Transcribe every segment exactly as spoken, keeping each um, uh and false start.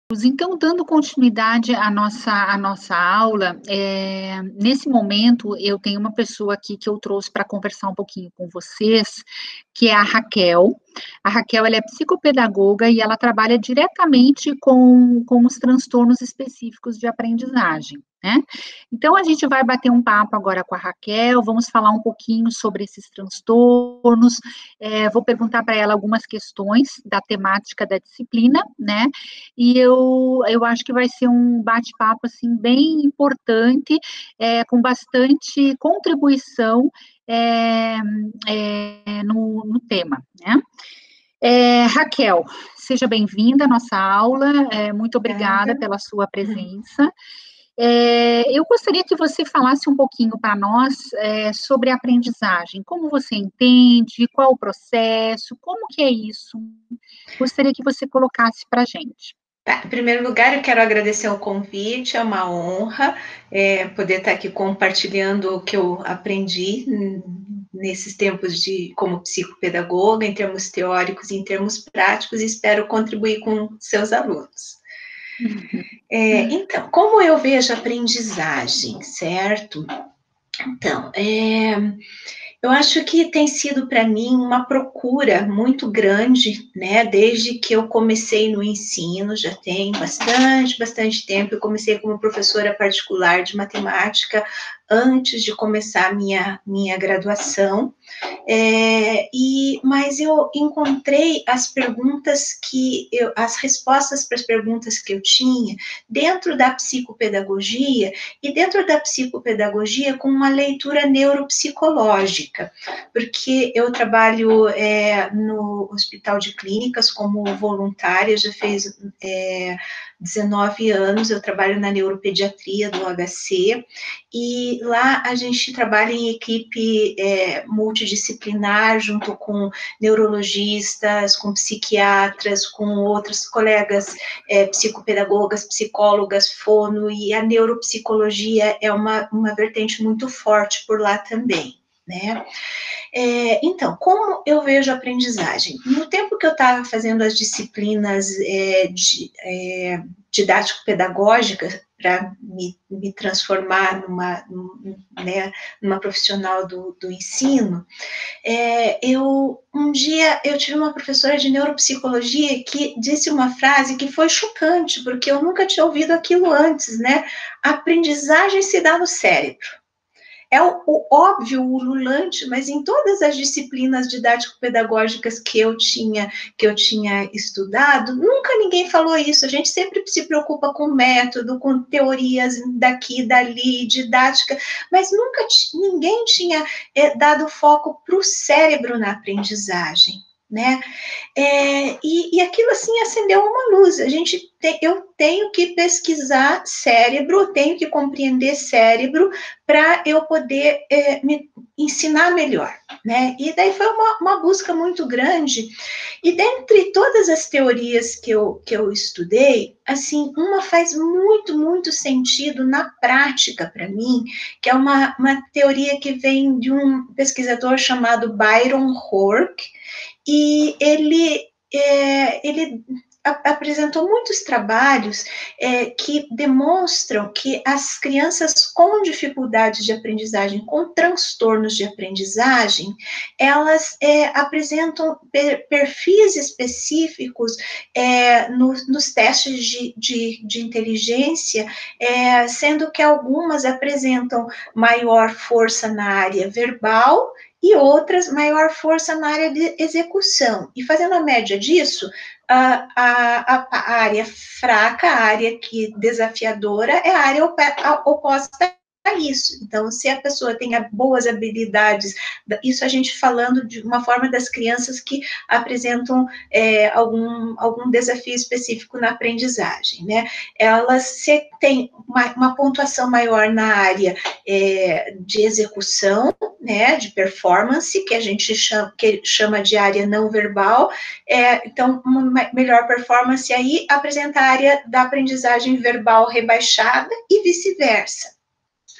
Então, dando continuidade à nossa à nossa aula, eh, nesse momento eu tenho uma pessoa aqui que eu trouxe para conversar um pouquinho com vocês, que é a Raquel. A Raquel, ela é psicopedagoga e ela trabalha diretamente com com os transtornos específicos de aprendizagem, né. Então a gente vai bater um papo agora com a Raquel, vamos falar um pouquinho sobre esses transtornos, eh, vou perguntar para ela algumas questões da temática da disciplina, né, e eu eu acho que vai ser um bate-papo, assim, bem importante, eh, com bastante contribuição, eh eh, no no tema, né. Eh, Raquel, seja bem-vinda à nossa aula, eh, muito obrigada Obrigada. pela sua presença. Eh, eu gostaria que você falasse um pouquinho para nós, eh, sobre a aprendizagem, como você entende, qual o processo, como que é isso? Gostaria que você colocasse para a gente. Tá, em primeiro lugar, eu quero agradecer o convite, é uma honra, eh, poder estar aqui compartilhando o que eu aprendi nesses tempos de como psicopedagoga, em termos teóricos e em termos práticos, e espero contribuir com seus alunos. É, então, como eu vejo a aprendizagem, certo? Então, é, eu acho que tem sido para mim uma procura muito grande, né, desde que eu comecei no ensino, já tem bastante, bastante tempo. Eu comecei como professora particular de matemática antes de começar a minha, minha graduação, é, e, mas eu encontrei as perguntas que, eu, as respostas para as perguntas que eu tinha dentro da psicopedagogia, e dentro da psicopedagogia com uma leitura neuropsicológica, porque eu trabalho é, no Hospital de Clínicas como voluntária, já fez é, dezenove anos, eu trabalho na neuropediatria do H C, e lá a gente trabalha em equipe é, multidisciplinar, junto com neurologistas, com psiquiatras, com outros colegas é, psicopedagogas, psicólogas, fono, e a neuropsicologia é uma, uma vertente muito forte por lá também, né? É, então, como eu vejo a aprendizagem? No tempo que eu estava fazendo as disciplinas é, de, é, didático-pedagógicas, para me, me transformar numa, né, numa profissional do, do ensino, é, eu, um dia eu tive uma professora de neuropsicologia que disse uma frase que foi chocante, porque eu nunca tinha ouvido aquilo antes, né? A aprendizagem se dá no cérebro. É o, o óbvio, o ululante, mas em todas as disciplinas didático-pedagógicas que eu tinha, que eu tinha estudado, nunca ninguém falou isso. A gente sempre se preocupa com método, com teorias daqui, dali, didática, mas nunca ninguém tinha é, dado foco para o cérebro na aprendizagem, né? É, e, e aquilo assim acendeu uma luz. A gente tem, eu tenho que pesquisar cérebro, tenho que compreender cérebro para eu poder é, me ensinar melhor, né? E daí foi uma, uma busca muito grande. E dentre todas as teorias que eu, que eu estudei, assim, uma faz muito, muito sentido na prática para mim, que é uma, uma teoria que vem de um pesquisador chamado Byron Hork, e ele, é, ele apresentou muitos trabalhos é, que demonstram que as crianças com dificuldades de aprendizagem, com transtornos de aprendizagem, elas é, apresentam per, perfis específicos é, no, nos testes de, de, de inteligência, é, sendo que algumas apresentam maior força na área verbal e outras maior força na área de execução. E fazendo a média disso, a, a, a área fraca, a área que desafiadora, é a área oposta a isso. Então, se a pessoa tem boas habilidades, isso a gente falando de uma forma das crianças que apresentam é, algum, algum desafio específico na aprendizagem, né? Elas se têm uma, uma pontuação maior na área é, de execução, né, de performance, que a gente chama, que chama de área não verbal, é, então, uma melhor performance aí apresenta a área da aprendizagem verbal rebaixada e vice-versa.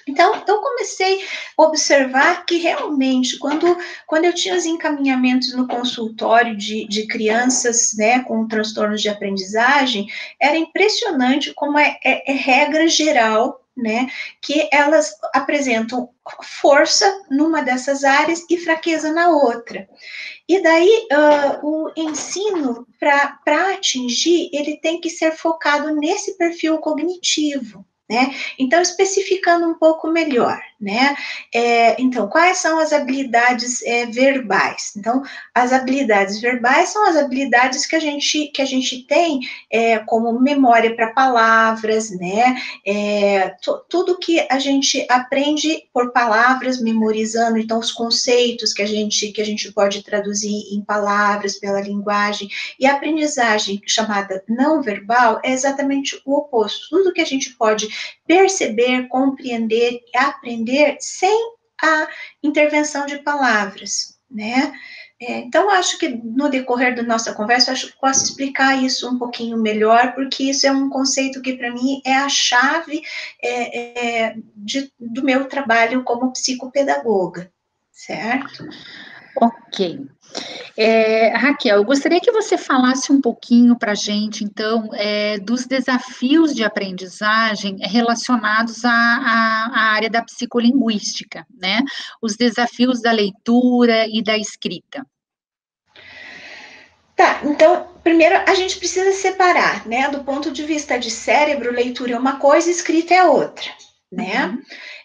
Então, eu comecei a observar que realmente, quando, quando eu tinha os encaminhamentos no consultório de, de crianças, né, com transtornos de aprendizagem, era impressionante como é, é, é regra geral, né, que elas apresentam força numa dessas áreas e fraqueza na outra. E daí, uh, o ensino, para atingir, ele tem que ser focado nesse perfil cognitivo, né? Então, especificando um pouco melhor, né? É, então, quais são as habilidades é, verbais? Então, as habilidades verbais são as habilidades que a gente, que a gente tem é, como memória para palavras, né? É, tudo que a gente aprende por palavras, memorizando, então, os conceitos que a gente, que a gente pode traduzir em palavras, pela linguagem, e a aprendizagem chamada não verbal é exatamente o oposto. Tudo que a gente pode perceber, compreender, aprender sem a intervenção de palavras, né? É, então, acho que no decorrer da nossa conversa, acho que posso explicar isso um pouquinho melhor, porque isso é um conceito que, para mim, é a chave é, é, de, do meu trabalho como psicopedagoga, certo? Ok. É, Raquel, eu gostaria que você falasse um pouquinho para a gente, então, é, dos desafios de aprendizagem relacionados à, à, à área da psicolinguística, né? Os desafios da leitura e da escrita. Tá, então, primeiro a gente precisa separar, né? Do ponto de vista de cérebro, leitura é uma coisa, escrita é outra, né? Uhum.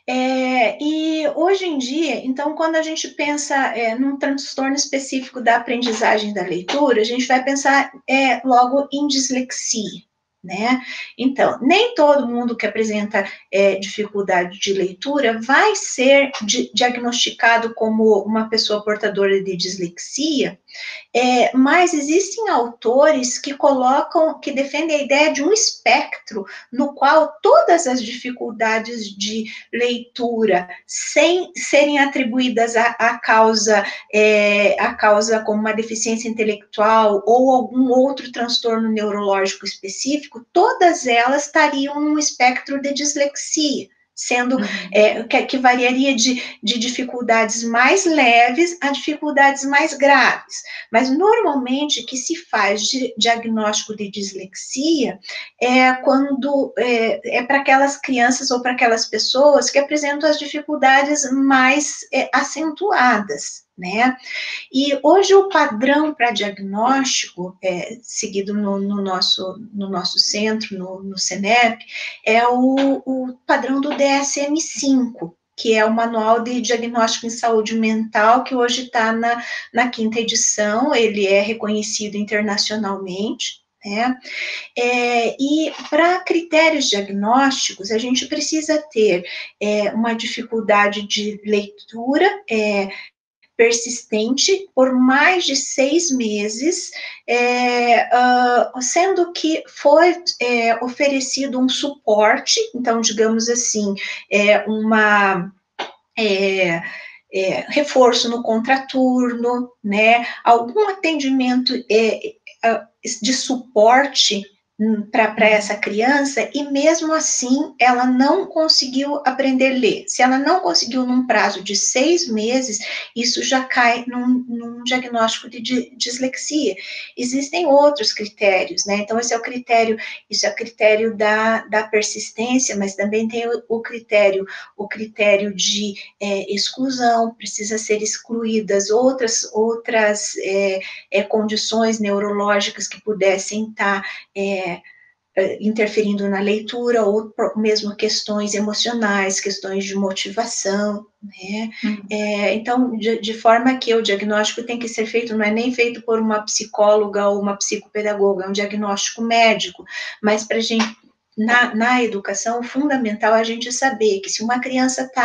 É, e hoje em dia, então, quando a gente pensa é, num transtorno específico da aprendizagem da leitura, a gente vai pensar é, logo em dislexia, né? Então, nem todo mundo que apresenta é, dificuldade de leitura vai ser di- diagnosticado como uma pessoa portadora de dislexia, é, mas existem autores que colocam, que defendem a ideia de um espectro no qual todas as dificuldades de leitura, sem serem atribuídas à, à causa, é, à causa como uma deficiência intelectual ou algum outro transtorno neurológico específico, todas elas estariam num espectro de dislexia, sendo Uhum. é, que, que variaria de, de dificuldades mais leves a dificuldades mais graves. Mas normalmente que se faz de diagnóstico de dislexia é quando é, é para aquelas crianças ou para aquelas pessoas que apresentam as dificuldades mais é, acentuadas, né? E hoje o padrão para diagnóstico, é, seguido no, no, nosso, no nosso centro, no, no CENEP, é o, o padrão do D S M cinco, que é o Manual de Diagnóstico em Saúde Mental, que hoje está na, na quinta edição, ele é reconhecido internacionalmente, né? É, e para critérios diagnósticos, a gente precisa ter é, uma dificuldade de leitura, é, persistente por mais de seis meses, é, uh, sendo que foi é, oferecido um suporte, então, digamos assim, é, uma... É, é, reforço no contraturno, né, algum atendimento é, de suporte para essa criança, e mesmo assim ela não conseguiu aprender a ler. Se ela não conseguiu num prazo de seis meses, isso já cai num, num diagnóstico de, de dislexia. Existem outros critérios, né? Então, esse é o critério, isso é o critério da, da persistência, mas também tem o, o critério, o critério de é, exclusão, precisa ser excluídas outras, outras é, é, condições neurológicas que pudessem estar é, interferindo na leitura, ou mesmo questões emocionais, questões de motivação, né? Uhum. É, então, de, de forma que o diagnóstico tem que ser feito, não é nem feito por uma psicóloga ou uma psicopedagoga, é um diagnóstico médico, mas para a gente, Na, na educação, o fundamental é a gente saber que se uma criança está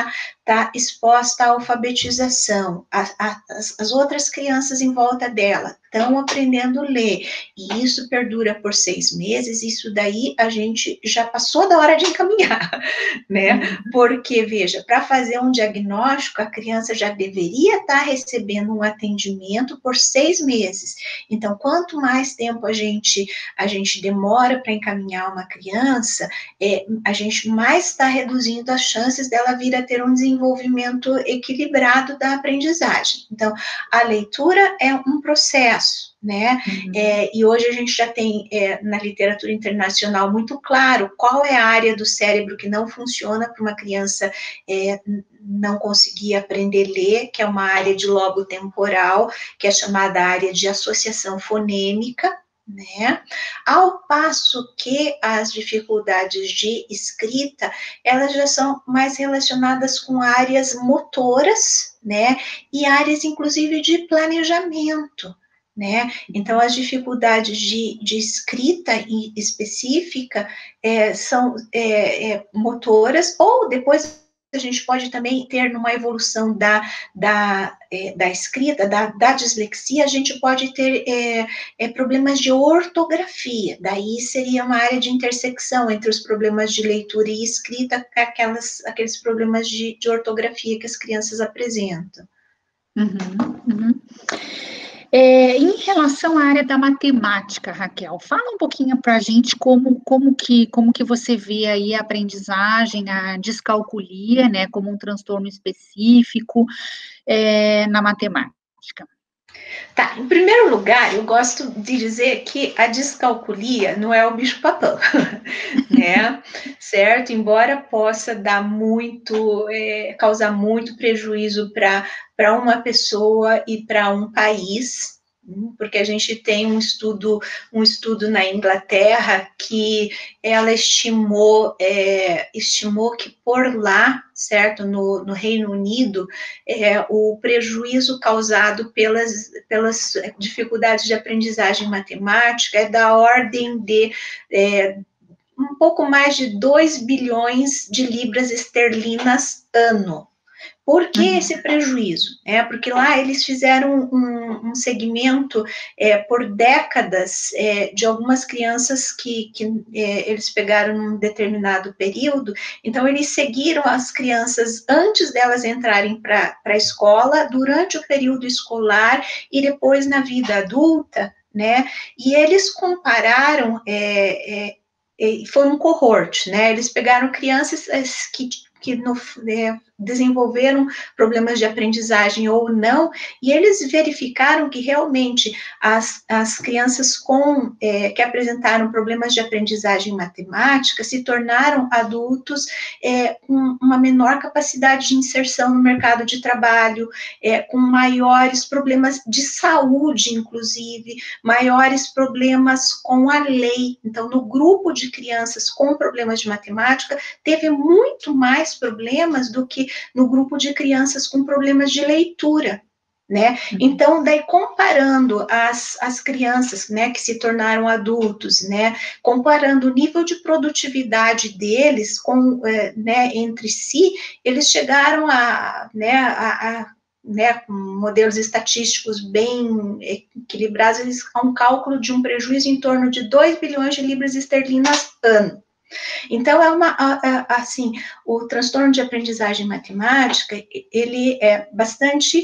está exposta à alfabetização, a, a, as, as outras crianças em volta dela estão aprendendo a ler, e isso perdura por seis meses, isso daí a gente já passou da hora de encaminhar, né? Uhum. Porque, veja, para fazer um diagnóstico, a criança já deveria estar recebendo um atendimento por seis meses. Então, quanto mais tempo a gente, a gente demora para encaminhar uma criança, é, a gente mais está reduzindo as chances dela vir a ter um desenvolvimento equilibrado da aprendizagem. Então, a leitura é um processo, né? Uhum. É, e hoje a gente já tem é, na literatura internacional muito claro qual é a área do cérebro que não funciona para uma criança é, não conseguir aprender a ler, que é uma área de lobo temporal, que é chamada área de associação fonêmica, né? Ao passo que as dificuldades de escrita, elas já são mais relacionadas com áreas motoras, né? E áreas, inclusive, de planejamento, né? Então, as dificuldades de, de escrita específica é, são é, é, motoras, ou depois a gente pode também ter numa evolução da, da, é, da escrita, da, da dislexia, a gente pode ter é, é, problemas de ortografia, daí seria uma área de intersecção entre os problemas de leitura e escrita, aquelas, aqueles problemas de, de ortografia que as crianças apresentam. Uhum, uhum. É, em relação à área da matemática, Raquel, fala um pouquinho para a gente como, como, que, como que você vê aí a aprendizagem, a descalculia, né, como um transtorno específico é, na matemática. Tá, em primeiro lugar, eu gosto de dizer que a descalculia não é o bicho-papão, né, certo? Embora possa dar muito, é, causar muito prejuízo para uma pessoa e para um país, porque a gente tem um estudo, um estudo na Inglaterra que ela estimou, é, estimou que por lá, certo, no, no Reino Unido, é, o prejuízo causado pelas, pelas dificuldades de aprendizagem matemática é da ordem de é, um pouco mais de dois bilhões de libras esterlinas ano. Por que esse prejuízo? É porque lá eles fizeram um, um segmento é, por décadas é, de algumas crianças que, que é, eles pegaram num determinado período, então eles seguiram as crianças antes delas entrarem para a escola, durante o período escolar e depois na vida adulta, né? E eles compararam, é, é, foi um cohort, né? Eles pegaram crianças que que no, é, desenvolveram problemas de aprendizagem ou não, e eles verificaram que realmente as, as crianças com, é, que apresentaram problemas de aprendizagem matemática se tornaram adultos é, com uma menor capacidade de inserção no mercado de trabalho, é, com maiores problemas de saúde, inclusive, maiores problemas com a lei. Então, no grupo de crianças com problemas de matemática, teve muito mais problemas do que no grupo de crianças com problemas de leitura, né? Então, daí comparando as, as crianças, né, que se tornaram adultos, né, comparando o nível de produtividade deles com, é, né, entre si, eles chegaram a, né, a, a né, com modelos estatísticos bem equilibrados, eles, a um cálculo de um prejuízo em torno de dois bilhões de libras esterlinas ano. Então, é uma, assim, o transtorno de aprendizagem matemática, ele é bastante,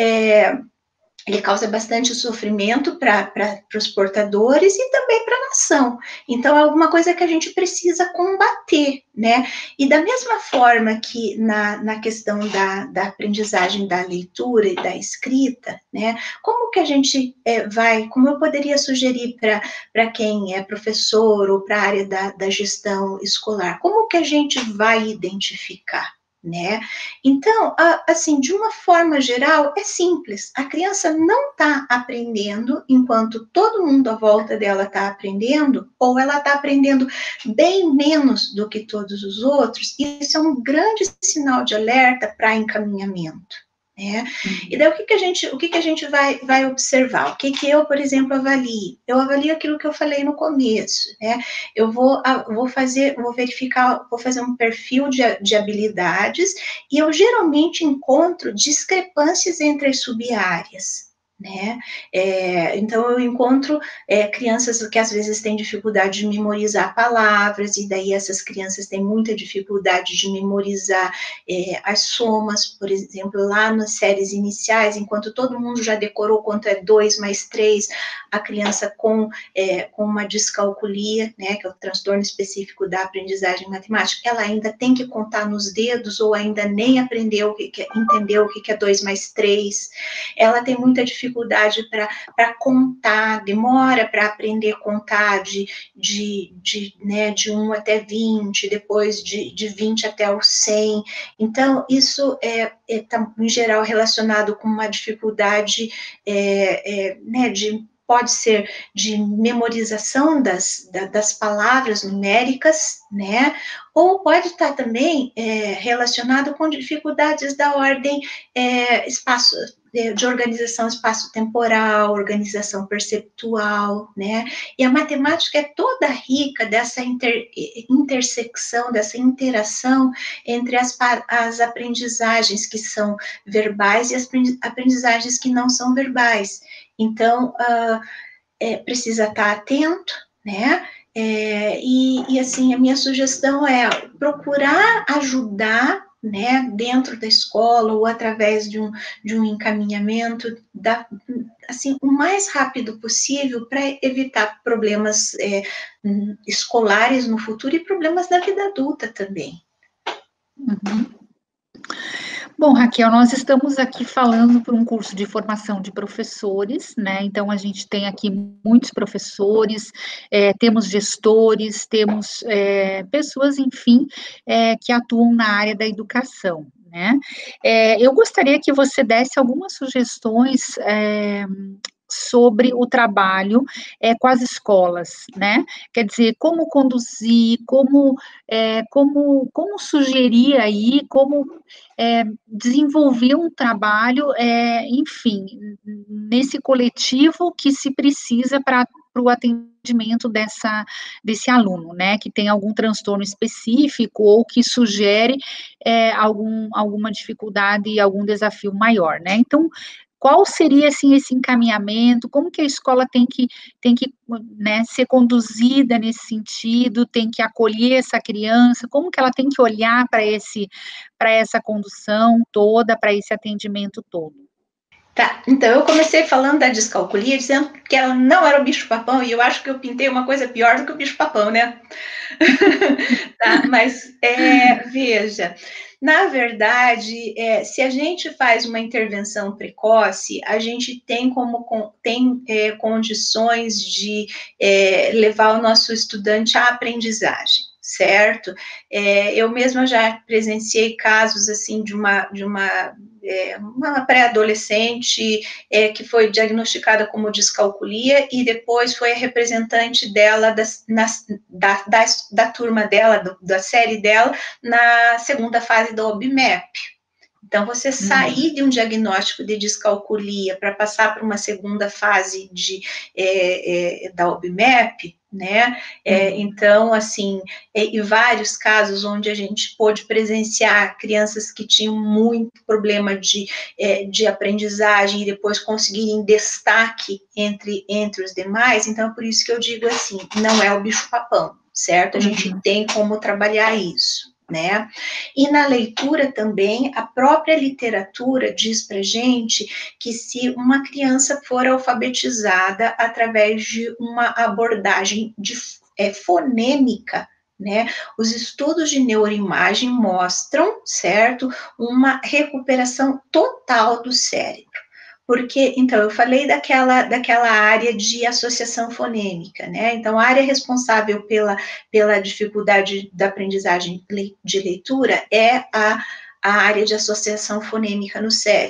é, ele causa bastante sofrimento para os portadores e também para a nação. Então, é alguma coisa que a gente precisa combater, né? E da mesma forma que na, na questão da, da aprendizagem da leitura e da escrita, né? Como que a gente é, vai, como eu poderia sugerir para quem é professor ou para a área da, da gestão escolar, como que a gente vai identificar? Né? Então, assim, de uma forma geral, é simples. A criança não está aprendendo enquanto todo mundo à volta dela está aprendendo, ou ela está aprendendo bem menos do que todos os outros. Isso é um grande sinal de alerta para encaminhamento. né? E daí o que que a gente, o que que a gente vai, vai observar? O que que eu, por exemplo, avalio? Eu avalio aquilo que eu falei no começo, né? Eu vou, vou fazer, vou verificar, vou fazer um perfil de, de habilidades e eu geralmente encontro discrepâncias entre as sub-áreas, né? É, então, eu encontro é, crianças que às vezes têm dificuldade de memorizar palavras, e daí essas crianças têm muita dificuldade de memorizar é, as somas, por exemplo, lá nas séries iniciais, enquanto todo mundo já decorou quanto é dois mais três, a criança com, é, com uma descalculia, né, que é o transtorno específico da aprendizagem matemática, ela ainda tem que contar nos dedos, ou ainda nem aprendeu, o que que é, entendeu o que que é dois mais três, ela tem muita dificuldade para contar, demora para aprender a contar de, de, de, né, de um até vinte, depois de, de vinte até o cem. Então, isso é, é tá, em geral, relacionado com uma dificuldade é, é, né, de pode ser de memorização das, das palavras numéricas, né, ou pode estar também é, relacionado com dificuldades da ordem é, espaço, de organização espaço-temporal, organização perceptual, né, e a matemática é toda rica dessa inter, intersecção, dessa interação entre as, as aprendizagens que são verbais e as aprendizagens que não são verbais. Então, uh, é, precisa estar atento, né? É, e, e, assim, a minha sugestão é procurar ajudar, né, dentro da escola ou através de um, de um encaminhamento, da, assim, o mais rápido possível para evitar problemas é, escolares no futuro e problemas da vida adulta também. Uhum. Bom, Raquel, nós estamos aqui falando por um curso de formação de professores, né? Então, a gente tem aqui muitos professores, é, temos gestores, temos é, pessoas, enfim, é, que atuam na área da educação, né? É, eu gostaria que você desse algumas sugestões é, sobre o trabalho é, com as escolas, né? Quer dizer, como conduzir, como, é, como, como sugerir aí, como é, desenvolver um trabalho, é, enfim, nesse coletivo que se precisa para o atendimento dessa, desse aluno, né, que tem algum transtorno específico ou que sugere é, algum, alguma dificuldade e algum desafio maior, né? Então, qual seria, assim, esse encaminhamento, como que a escola tem que, tem que né, ser conduzida nesse sentido, tem que acolher essa criança, como que ela tem que olhar para esse, para essa condução toda, para esse atendimento todo? Tá, então eu comecei falando da descalculia, dizendo que ela não era o bicho-papão, e eu acho que eu pintei uma coisa pior do que o bicho-papão, né? Tá, mas, é, veja, na verdade, é, se a gente faz uma intervenção precoce, a gente tem como tem é, condições de é, levar o nosso estudante à aprendizagem, certo? É, eu mesma já presenciei casos, assim, de uma, de uma É, uma pré-adolescente é, que foi diagnosticada como descalculia e depois foi a representante dela das, nas, da, da, da turma dela, do, da série dela, na segunda fase da O B M E P. Então, você sair de um diagnóstico de descalculia para passar para uma segunda fase de, é, é, da O B M E P, né? É, então, assim, é, e vários casos onde a gente pôde presenciar crianças que tinham muito problema de, é, de aprendizagem e depois conseguirem destaque entre, entre os demais. Então, por isso que eu digo assim, não é o bicho-papão, certo? A gente uhum. tem como trabalhar isso. Né? E na leitura também, a própria literatura diz para gente que se uma criança for alfabetizada através de uma abordagem de, é, fonêmica, né, os estudos de neuroimagem mostram, certo, uma recuperação total do cérebro. Porque, então, eu falei daquela, daquela área de associação fonêmica, né? Então, a área responsável pela, pela dificuldade da aprendizagem de leitura é a, a área de associação fonêmica no cérebro.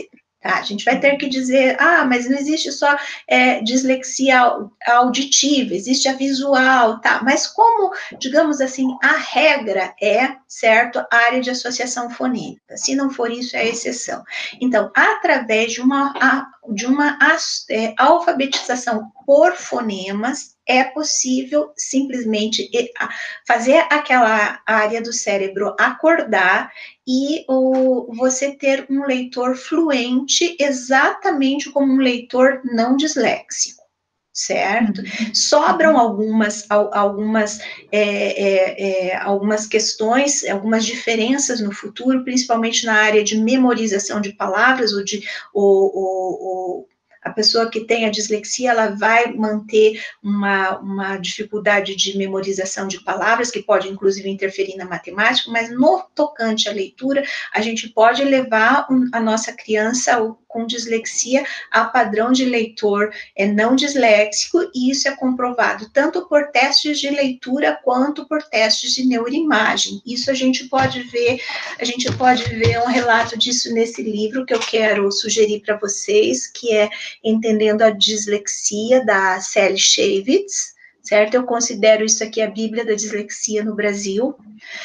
Tá? A gente vai ter que dizer, ah, mas não existe só é, dislexia auditiva, existe a visual, tá? Mas como, digamos assim, a regra é, certo, a área de associação fonêmica. Se não for isso, é a exceção. Então, através de uma, de uma é, alfabetização por fonemas, é possível simplesmente fazer aquela área do cérebro acordar e o, você ter um leitor fluente exatamente como um leitor não disléxico, certo? Uhum. Sobram algumas, algumas, é, é, é, algumas questões, algumas diferenças no futuro, principalmente na área de memorização de palavras, ou de ou, ou, ou a pessoa que tem a dislexia, ela vai manter uma, uma dificuldade de memorização de palavras, que pode, inclusive, interferir na matemática, mas no tocante à leitura, a gente pode levar a nossa criança com dislexia a padrão de leitor é, não disléxico, e isso é comprovado tanto por testes de leitura quanto por testes de neuroimagem. Isso a gente pode ver, a gente pode ver um relato disso nesse livro que eu quero sugerir para vocês, que é Entendendo a Dislexia, da Sally Shavitz, certo? Eu considero isso aqui a Bíblia da Dislexia no Brasil.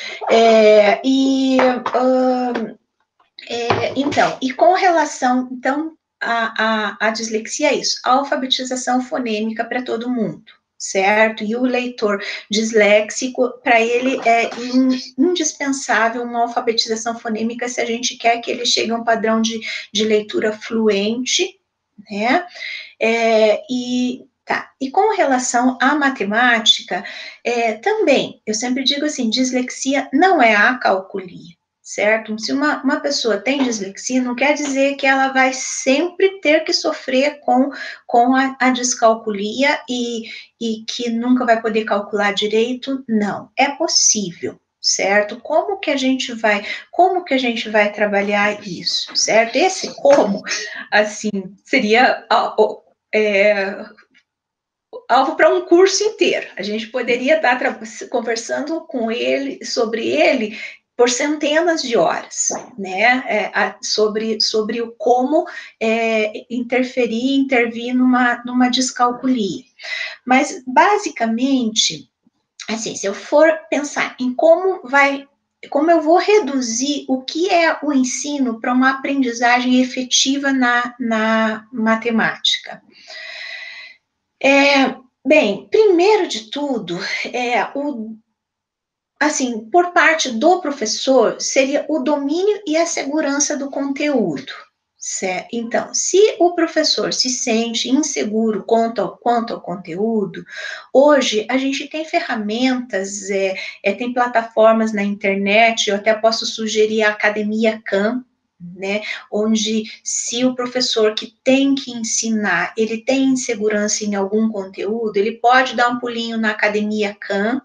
É, e, uh, é, então, e com relação, então, a, a, a dislexia é isso, a alfabetização fonêmica para todo mundo, certo? E o leitor disléxico, para ele é indispensável uma alfabetização fonêmica se a gente quer que ele chegue a um padrão de, de leitura fluente, né? É, e, tá. E com relação à matemática, é, também, eu sempre digo assim, dislexia não é acalculia, certo? Se uma, uma pessoa tem dislexia, não quer dizer que ela vai sempre ter que sofrer com, com a, a descalculia e, e que nunca vai poder calcular direito, não. É possível, certo? Como que a gente vai, como que a gente vai trabalhar isso, certo? Esse como, assim, seria é, alvo para um curso inteiro. A gente poderia estar conversando com ele, sobre ele, por centenas de horas, né, é, a, sobre, sobre o como é, interferir, intervir numa, numa descalculia. Mas, basicamente, assim, se eu for pensar em como vai, como eu vou reduzir o que é o ensino para uma aprendizagem efetiva na, na matemática. É, bem, primeiro de tudo, é, o, assim, por parte do professor, seria o domínio e a segurança do conteúdo. Certo? Então, se o professor se sente inseguro quanto ao, quanto ao conteúdo, hoje a gente tem ferramentas, é, é, tem plataformas na internet, eu até posso sugerir a Academia Khan, né, onde se o professor que tem que ensinar, ele tem insegurança em algum conteúdo, ele pode dar um pulinho na Academia Khan,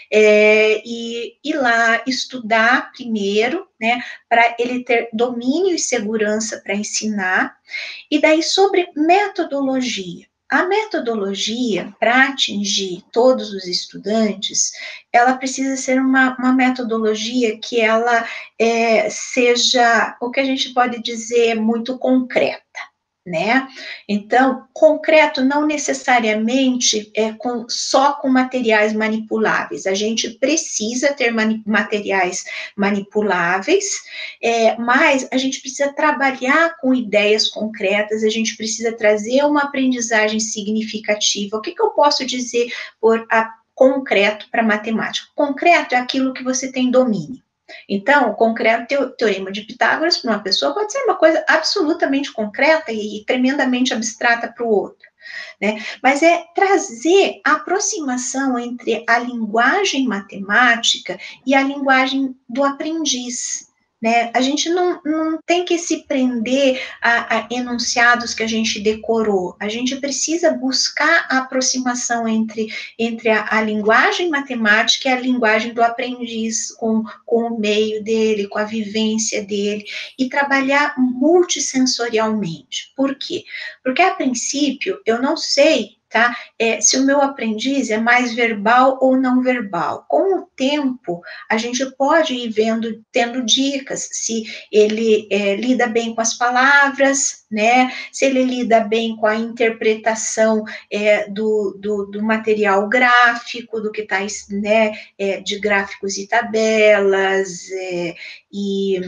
é, e ir lá estudar primeiro, né, para ele ter domínio e segurança para ensinar, e daí sobre metodologia. A metodologia, para atingir todos os estudantes, ela precisa ser uma, uma metodologia que ela é, seja, o que a gente pode dizer, muito concreta, né? Então, concreto não necessariamente é com, só com materiais manipuláveis, a gente precisa ter mani materiais manipuláveis, é, mas a gente precisa trabalhar com ideias concretas, a gente precisa trazer uma aprendizagem significativa. O que, que eu posso dizer por a, concreto para matemática? Concreto é aquilo que você tem domínio. Então, o concreto, o teorema de Pitágoras, para uma pessoa, pode ser uma coisa absolutamente concreta e tremendamente abstrata para o outro, né? Mas é trazer a aproximação entre a linguagem matemática e a linguagem do aprendiz, né? A gente não, não tem que se prender a, a enunciados que a gente decorou, a gente precisa buscar a aproximação entre, entre a, a linguagem matemática e a linguagem do aprendiz, com, com o meio dele, com a vivência dele, e trabalhar multissensorialmente. Por quê? Porque, a princípio, eu não sei tá? É, se o meu aprendiz é mais verbal ou não verbal. Com o tempo, a gente pode ir vendo, tendo dicas, se ele é, lida bem com as palavras, né? Se ele lida bem com a interpretação é, do, do, do material gráfico, do que está, né, é, de gráficos e tabelas, é, e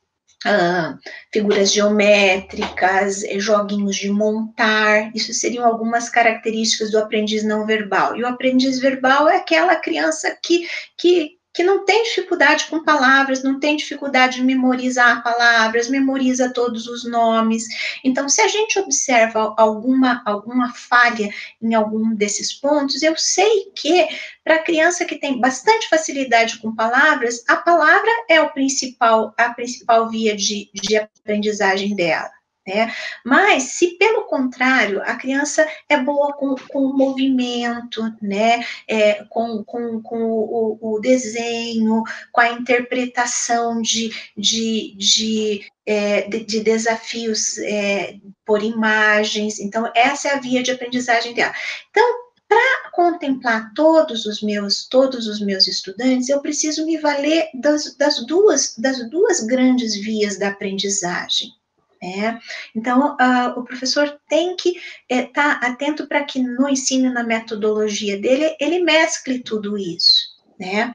ah, figuras geométricas, joguinhos de montar, isso seriam algumas características do aprendiz não verbal. E o aprendiz verbal é aquela criança que, que, que não tem dificuldade com palavras, não tem dificuldade de memorizar palavras, memoriza todos os nomes. Então, se a gente observa alguma, alguma falha em algum desses pontos, eu sei que para a criança que tem bastante facilidade com palavras, a palavra é o principal, a principal via de, de aprendizagem dela, né? Mas, se pelo contrário, a criança é boa com, com o movimento, né? É, com, com, com o, o desenho, com a interpretação de, de, de É, de, de desafios é, por imagens, então essa é a via de aprendizagem dela. Então, para contemplar todos os meus, todos os meus estudantes, eu preciso me valer das, das, duas, das duas grandes vias da aprendizagem. Né? Então, uh, o professor tem que estar é, tá atento para que no ensino, na metodologia dele, ele mescle tudo isso, né?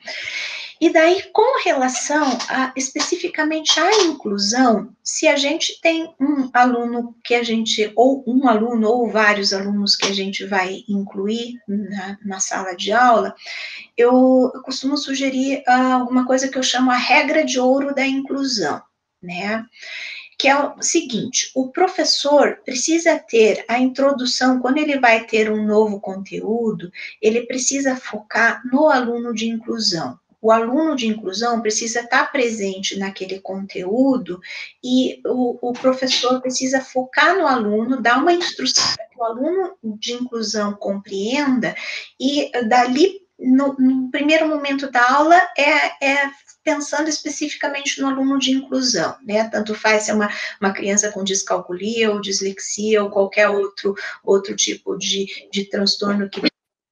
E daí, com relação a, especificamente à inclusão, se a gente tem um aluno que a gente, ou um aluno, ou vários alunos que a gente vai incluir na, na sala de aula, eu, eu costumo sugerir uh, alguma coisa que eu chamo a regra de ouro da inclusão, né? Que é o seguinte, o professor precisa ter a introdução, quando ele vai ter um novo conteúdo, ele precisa focar no aluno de inclusão. O aluno de inclusão precisa estar presente naquele conteúdo e o, o professor precisa focar no aluno, dar uma instrução para que o aluno de inclusão compreenda e dali, no, no primeiro momento da aula, é, é pensando especificamente no aluno de inclusão, né? Tanto faz se é uma, uma criança com descalculia ou dislexia ou qualquer outro, outro tipo de, de transtorno que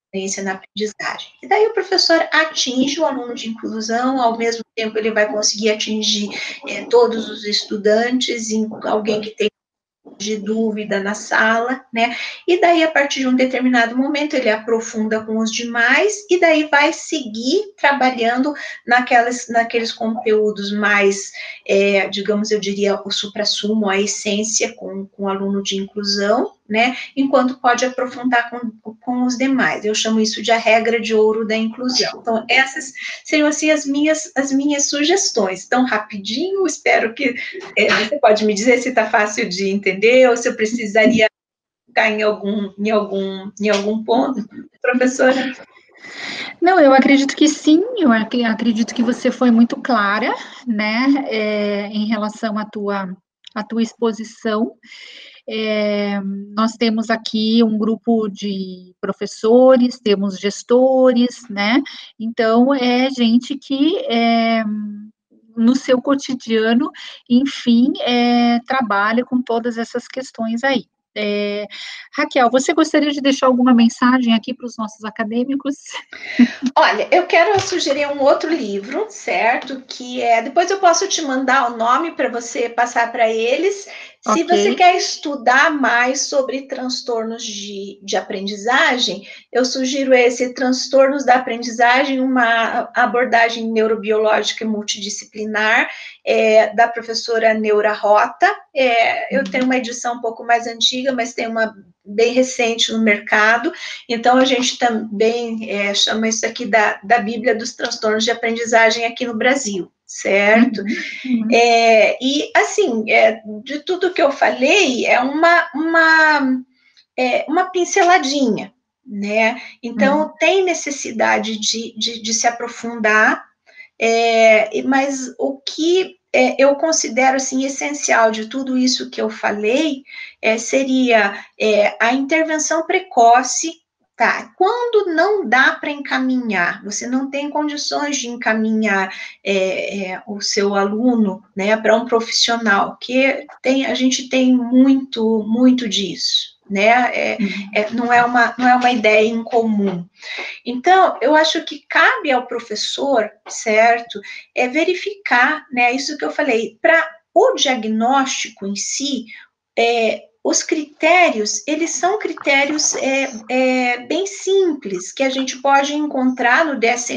na aprendizagem. E daí o professor atinge o aluno de inclusão, ao mesmo tempo ele vai conseguir atingir é, todos os estudantes, em alguém que tem de dúvida na sala, né? E daí, a partir de um determinado momento, ele aprofunda com os demais, e daí vai seguir trabalhando naquelas, naqueles conteúdos mais, é, digamos, eu diria, o suprassumo, a essência com, com o aluno de inclusão, né? Enquanto pode aprofundar com, com os demais. Eu chamo isso de a regra de ouro da inclusão. Então, essas seriam, assim, as minhas, as minhas sugestões. Então, rapidinho, espero que é, você pode me dizer se está fácil de entender ou se eu precisaria ficar em algum, em algum, em algum ponto, professora? Não, eu acredito que sim, eu acredito que você foi muito clara, né, é, em relação à tua, à tua exposição. É, nós temos aqui um grupo de professores, temos gestores, né, então é gente que é, no seu cotidiano, enfim, é, trabalha com todas essas questões aí. É, Raquel, você gostaria de deixar alguma mensagem aqui para os nossos acadêmicos? Olha, eu quero sugerir um outro livro, certo? Que é. Depois eu posso te mandar o nome para você passar para eles. Se Ok. você quer estudar mais sobre transtornos de, de aprendizagem, eu sugiro esse Transtornos da Aprendizagem, uma abordagem neurobiológica e multidisciplinar, é, da professora Neura Rota. É, eu tenho uma edição um pouco mais antiga, mas tem uma bem recente no mercado, então a gente também é, chama isso aqui da, da Bíblia dos Transtornos de Aprendizagem aqui no Brasil, certo? Uhum, uhum. É, e, assim, é, de tudo que eu falei, é uma, uma, é, uma pinceladinha, né? Então, uhum. Tem necessidade de, de, de se aprofundar, é, mas o que é, eu considero, assim, essencial de tudo isso que eu falei, é, seria é, a intervenção precoce. Tá, quando não dá para encaminhar, você não tem condições de encaminhar é, é, o seu aluno, né, para um profissional, que tem, a gente tem muito, muito disso, né? É, é, não, é uma, não é uma ideia incomum. Então, eu acho que cabe ao professor, certo, é verificar, né, isso que eu falei, para o diagnóstico em si, é, os critérios, eles são critérios é, é, bem simples, que a gente pode encontrar no D S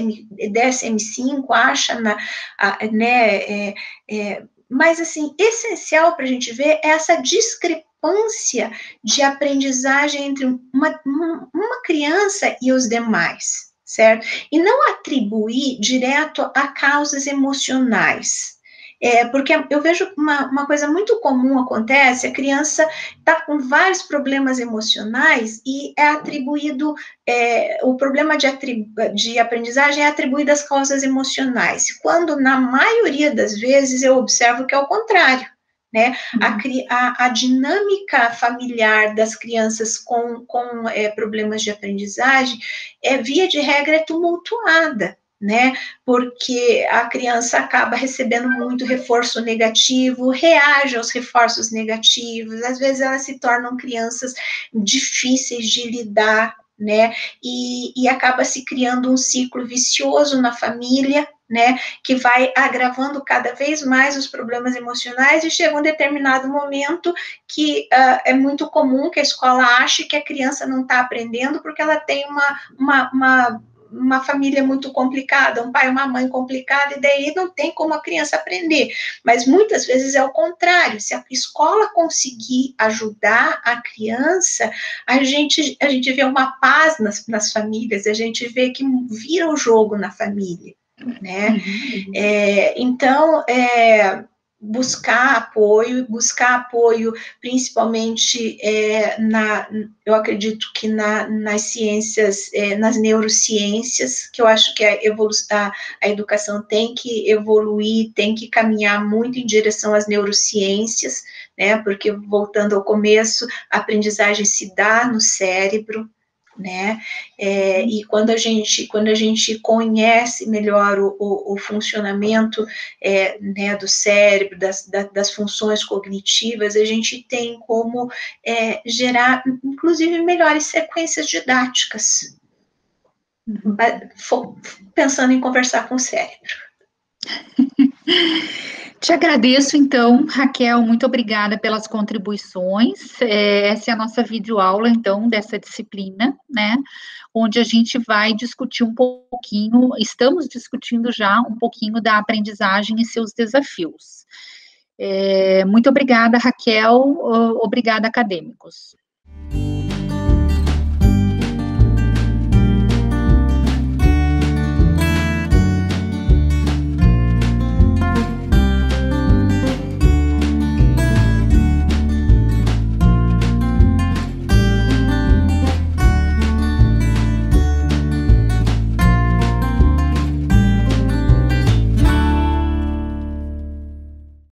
M cinco, acha, na, a, né, é, é, mas, assim, essencial para a gente ver é essa discrepância de aprendizagem entre uma, uma criança e os demais, certo? E não atribuir direto a causas emocionais. É, porque eu vejo uma, uma coisa muito comum acontece, a criança está com vários problemas emocionais e é atribuído, é, o problema de, de aprendizagem é atribuído às causas emocionais, quando na maioria das vezes eu observo que é o contrário, né? A, a, a dinâmica familiar das crianças com, com é, problemas de aprendizagem, é, via de regra, é tumultuada, né, porque a criança acaba recebendo muito reforço negativo, reage aos reforços negativos, às vezes elas se tornam crianças difíceis de lidar, né, e, e acaba se criando um ciclo vicioso na família, né, que vai agravando cada vez mais os problemas emocionais, e chega um determinado momento que uh, é muito comum que a escola ache que a criança não está aprendendo porque ela tem uma, uma, uma uma família muito complicada, um pai e uma mãe complicada, e daí não tem como a criança aprender. Mas muitas vezes é o contrário, se a escola conseguir ajudar a criança, a gente, a gente vê uma paz nas, nas famílias, a gente vê que vira o jogo na família, né? Uhum. É, então, é, buscar apoio, buscar apoio principalmente é, na, eu acredito que na, nas ciências, é, nas neurociências, que eu acho que a, evolu a, a educação tem que evoluir, tem que caminhar muito em direção às neurociências, né, porque, voltando ao começo, a aprendizagem se dá no cérebro, né, é, e quando a gente, quando a gente conhece melhor o, o, o funcionamento é, né, do cérebro, das, da, das funções cognitivas, a gente tem como é, gerar, inclusive, melhores sequências didáticas, uhum. Pensando em conversar com o cérebro. Te agradeço, então, Raquel, muito obrigada pelas contribuições. Essa é a nossa videoaula, então, dessa disciplina, né, onde a gente vai discutir um pouquinho, estamos discutindo já um pouquinho da aprendizagem e seus desafios. É, muito obrigada, Raquel, obrigada, acadêmicos.